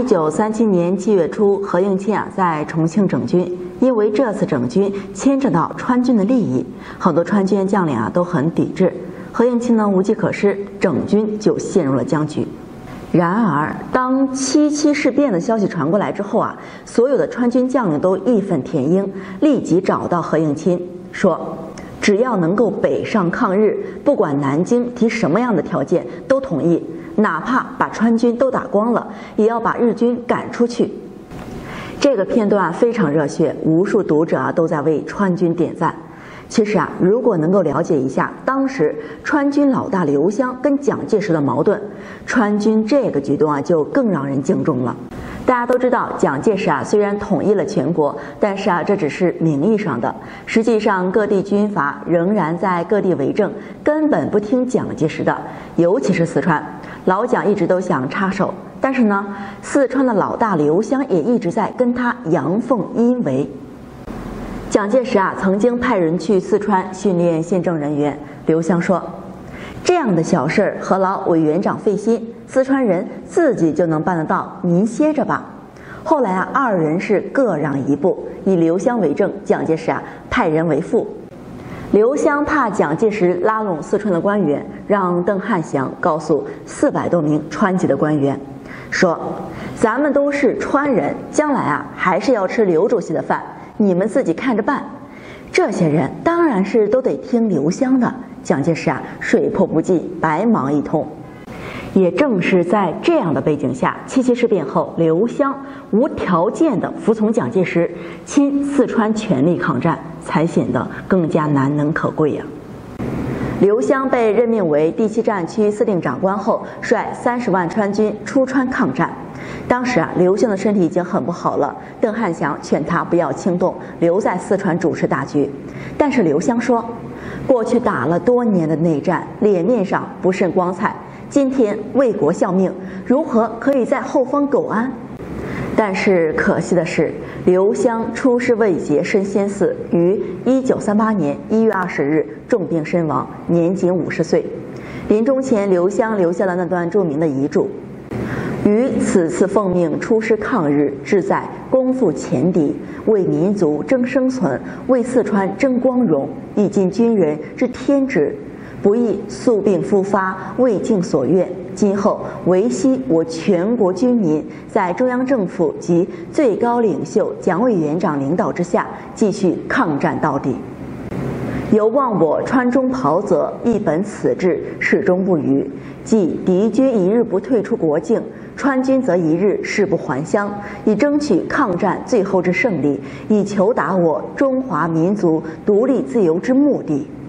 1937年7月初，何应钦在重庆整军。因为这次整军牵扯到川军的利益，很多川军将领都很抵制。何应钦无计可施，整军就陷入了僵局。然而，当77事变的消息传过来之后所有的川军将领都义愤填膺，立即找到何应钦说：“只要能够北上抗日，不管南京提什么样的条件都同意，哪怕把川军都打光了，也要把日军赶出去。”这个片段非常热血，无数读者都在为川军点赞。其实如果能够了解一下当时川军老大刘湘跟蒋介石的矛盾，川军这个举动就更让人敬重了。大家都知道，蒋介石虽然统一了全国，但是这只是名义上的，实际上各地军阀仍然在各地为政，根本不听蒋介石的。尤其是四川，老蒋一直都想插手，但是四川的老大刘湘也一直在跟他阳奉阴违。蒋介石曾经派人去四川训练宪政人员，刘湘说：“这样的小事何劳委员长费心，四川人自己就能办得到，您歇着吧。”后来二人是各让一步，以刘湘为正，蒋介石派人为副。刘湘怕蒋介石拉拢四川的官员，让邓汉祥告诉400多名川籍的官员说：“咱们都是川人，将来还是要吃刘主席的饭，你们自己看着办。”这些人当然是都得听刘湘的。蒋介石水泼不进，白忙一通。也正是在这样的背景下，77事变后，刘湘无条件的服从蒋介石，亲四川全力抗战，才显得更加难能可贵呀。刘湘被任命为第7战区司令长官后，率30万川军出川抗战。当时刘湘的身体已经很不好了，邓汉祥劝他不要轻动，留在四川主持大局。但是刘湘说：“过去打了多年的内战，脸面上不甚光彩，今天为国效命，如何可以在后方苟安？”但是可惜的是，刘湘出师未捷身先死，于1938年1月20日重病身亡，年仅50岁。临终前，刘湘留下了那段著名的遗嘱：“于此次奉命出师抗日，志在攻赴前敌，为民族争生存，为四川争光荣，以尽军人之天职，不亦宿病复发，未尽所愿。今后唯希我全国军民在中央政府及最高领袖蒋委员长领导之下，继续抗战到底。有望我川中袍泽，一本此志，始终不渝。即敌军一日不退出国境，川军则一日誓不还乡，以争取抗战最后之胜利，以求达我中华民族独立自由之目的。”